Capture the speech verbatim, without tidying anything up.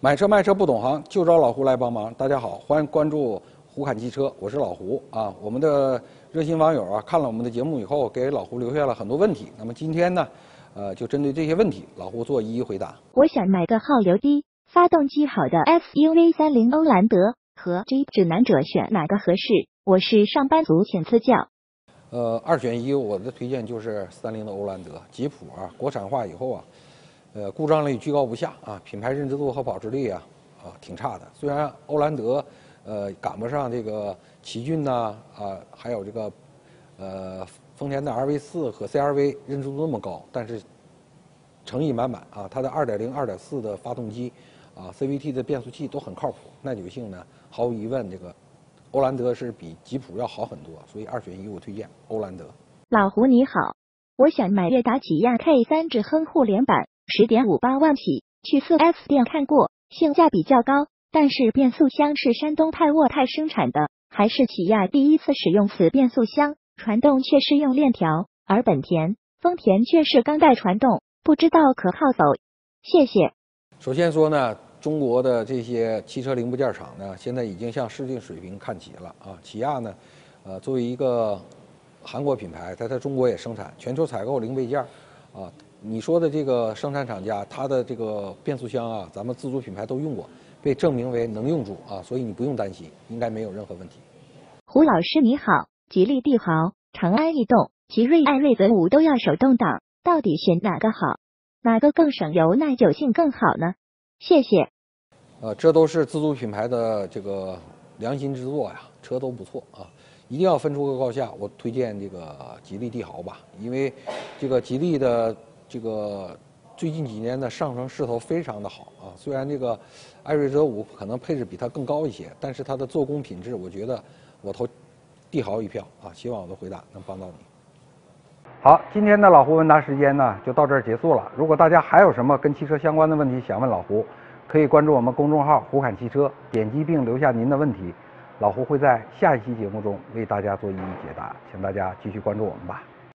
买车卖车不懂行，就找老胡来帮忙。大家好，欢迎关注胡侃汽车，我是老胡啊。我们的热心网友啊，看了我们的节目以后，给老胡留下了很多问题。那么今天呢，呃，就针对这些问题，老胡做一一回答。 我想买个耗油低、发动机好的 S U V 三零欧蓝德和 Jeep 指南者选哪个合适？我是上班族，请赐教。 呃，二选一，我的推荐就是三菱的欧蓝德。吉普啊，国产化以后啊。呃，故障率居高不下啊，品牌认知度和保值率啊，啊挺差的。虽然欧蓝德，呃，赶不上这个奇骏呐，啊，还有这个，呃，丰田的 R V 四和 C R V 认知度那么高，但是诚意满满啊。它的二点零、二点四的发动机，啊 ，C V T 的变速器都很靠谱，耐久性呢，毫无疑问，这个欧蓝德是比吉普要好很多。所以二选一，我推荐欧蓝德。 老胡你好，我想买悦达起亚 K 三智亨互联版。十点五八万起，去 四 S 店看过，性价比较高，但是变速箱是山东泰沃泰生产的，还是起亚第一次使用此变速箱，传动却是用链条，而本田、丰田却是钢带传动，不知道可靠走？谢谢。 首先说呢，中国的这些汽车零部件厂呢，现在已经向世界水平看齐了啊。起亚呢，呃，作为一个韩国品牌，它在中国也生产，全球采购零配件啊。你说的这个生产厂家，它的这个变速箱啊，咱们自主品牌都用过，被证明为能用住啊，所以你不用担心，应该没有任何问题。 胡老师你好，吉利帝豪、长安逸动、奇瑞艾瑞泽五都要手动挡，到底选哪个好？哪个更省油、耐久性更好呢？谢谢。 呃，这都是自主品牌的这个良心之作呀，车都不错啊。一定要分出个高下，我推荐这个吉利帝豪吧，因为这个吉利的这个最近几年的上升势头非常的好啊。虽然这个艾瑞泽五可能配置比它更高一些，但是它的做工品质，我觉得我投帝豪一票啊。希望我的回答能帮到你。好，今天的老胡问答时间呢就到这儿结束了。如果大家还有什么跟汽车相关的问题想问老胡，可以关注我们公众号胡侃汽车，点击并留下您的问题。老胡会在下一期节目中为大家做一一解答，请大家继续关注我们吧。